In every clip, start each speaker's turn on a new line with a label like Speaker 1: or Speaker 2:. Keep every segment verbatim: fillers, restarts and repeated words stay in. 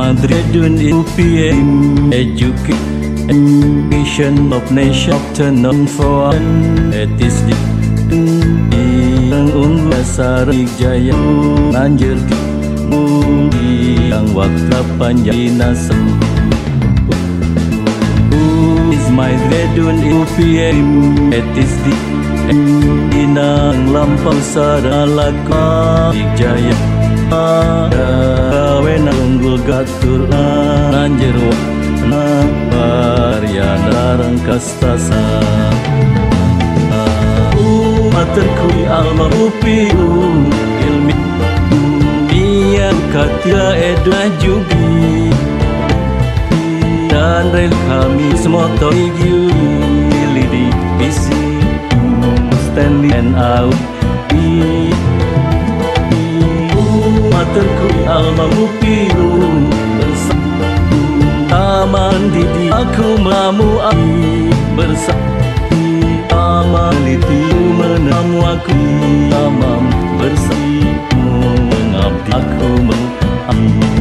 Speaker 1: Madridun U P M Education of Nation Afternoon for Etis di Yang unggul Sarik Jaya Nanjir di Yang waktu panjang nasem Is Madridun U P M Etis di Inang lampau saralaka Jaya Wena unggul gatur Nanjir na Variana rangkastasa Materkui alma upiu Ilmi Biar katia edna jugi Dan rel kami semoto igiu Lidi bisi Stanley and out Materkui alma upiu Aman didi aku mamu ai bersama liti menamu aku amam bersama mengabdi aku mengabdi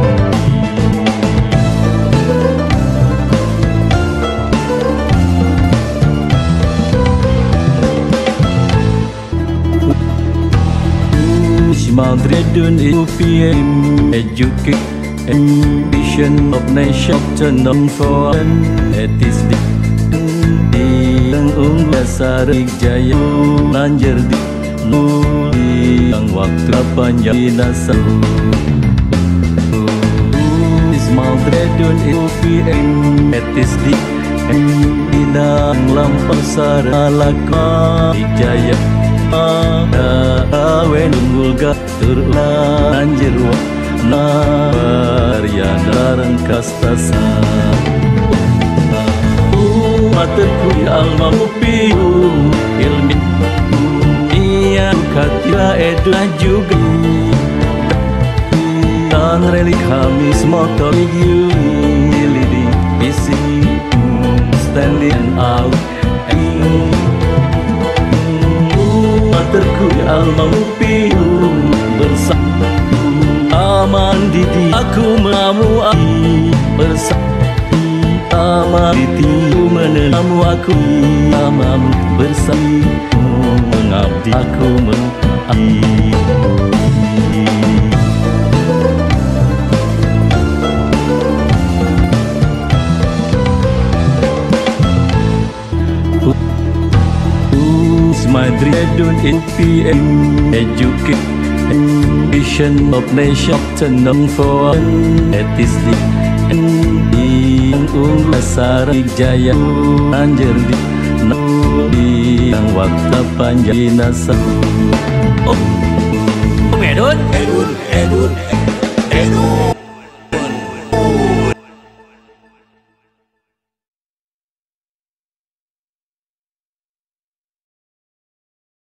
Speaker 1: Madridun U P M Education of Nation Afternoon for Etis di Yang unggul Sarik Jaya Nanjir di Nuli Yang waktu panjang nasal Ismail Dredun U P M Etis di Inang lampau saralaka Jaya Awen unggul gatur Nanjir waktu Variana rangkastasa Materkui alma upiu Ilmi Ian katia edna juga Dan relik kami semoto igiu Lidi bisi Stanley and out Materkui alma upiu Bersama Aman didi aku mamu ai bersama didi menamu aku amam bersama mengabdi aku mengabdi Madridun U P M Education of Nation Afternoon for Etis di Yang unggul Sarik Jaya Nanjir di Nuli Yang waktu panjang nasal Oh, Edun, Edun, Edun